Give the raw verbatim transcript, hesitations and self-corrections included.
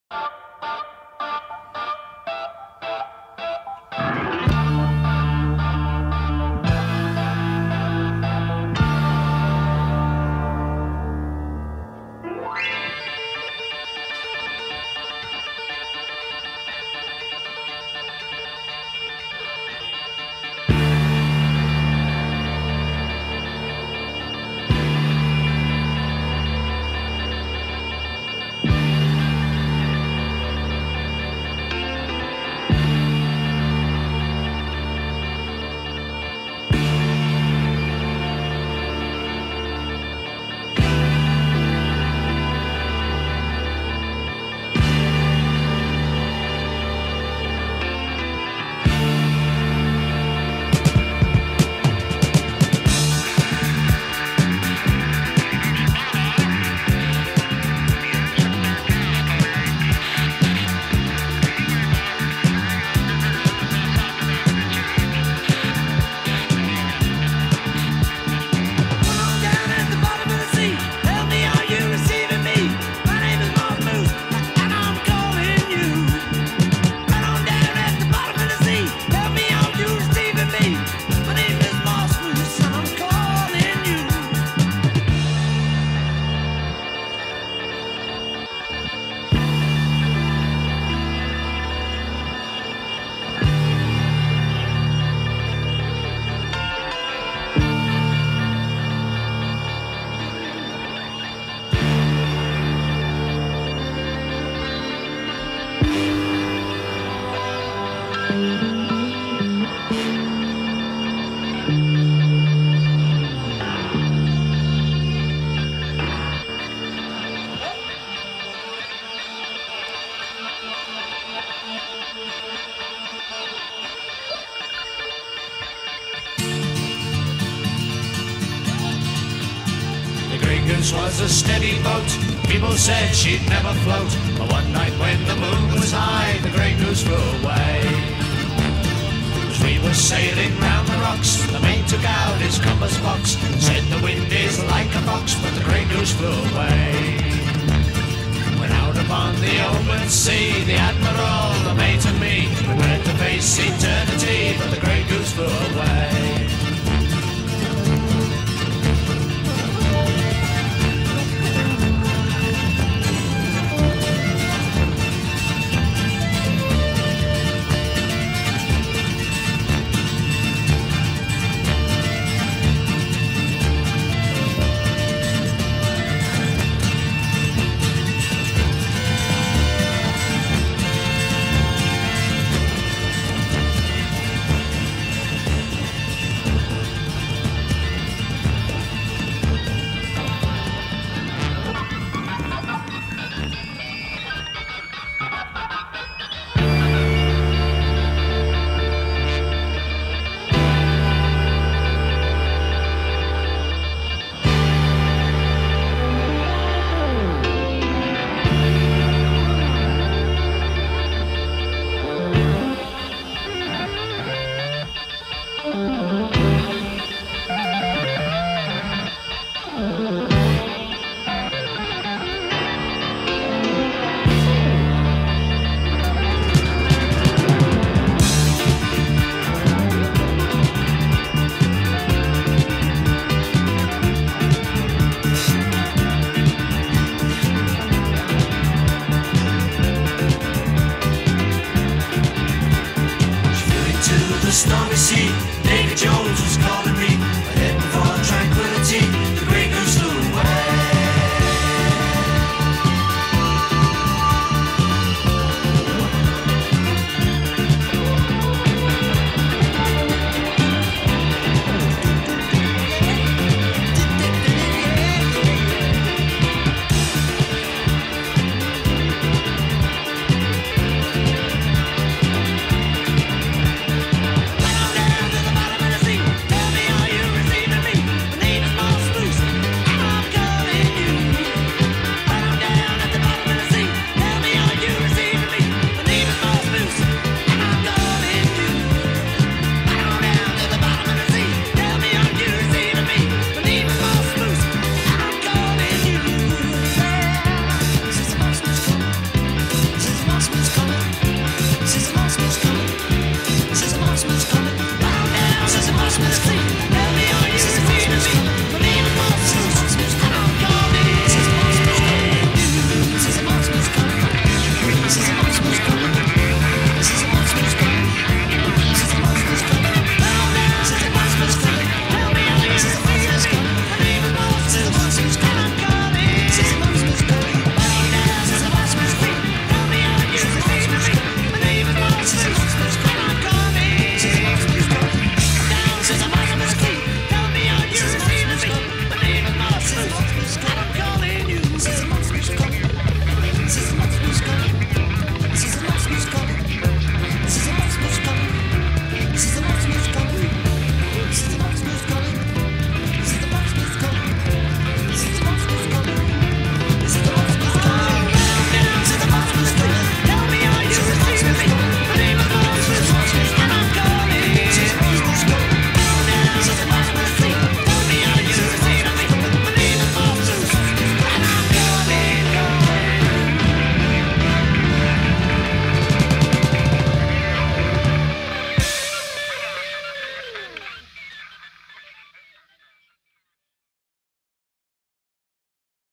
Goose was a steady boat. People said she'd never float, but one night when the moon was high, the Grey Goose flew away. As we were sailing round the rocks, the mate took out his compass box, said the wind is like a fox, but the Grey Goose flew away. When out upon the open sea, the Admiral, the mate and me, prepared to face eternity, but the Grey Goose flew away. The stormy sea